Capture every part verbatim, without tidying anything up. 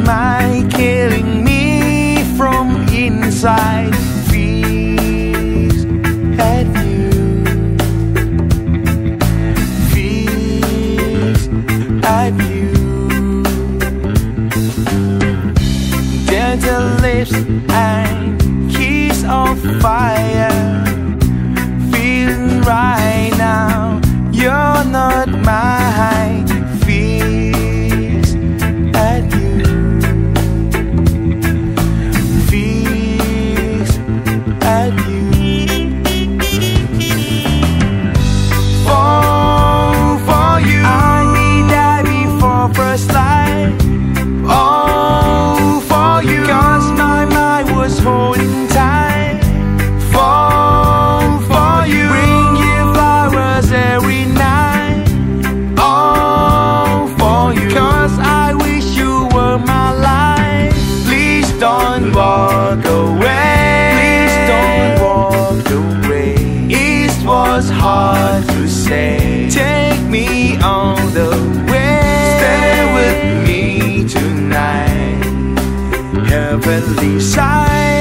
mind killing me from inside. Fears at you, fears at you. Gentle lips and kiss of fire, feeling right now you're not mine. Fears at you, fears at you. Fall for you, I need die before first light. Oh, for you, 'cause my mind was holding tight. Fall for you, bring you flowers every night. Oh, for you, 'cause I wish you were my life. Please don't walk away, please don't walk away. It was hard to say, take me all the way. Stay with me tonight, heavenly sight.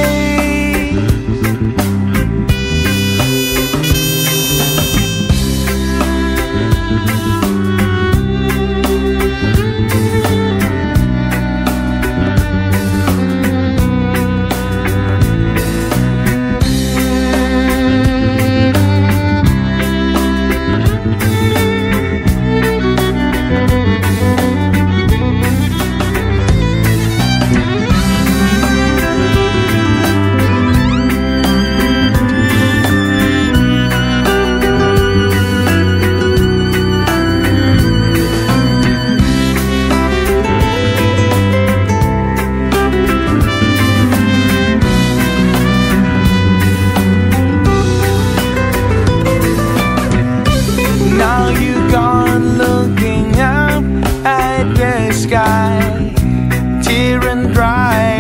Now you gone looking up at the sky, tear and dry.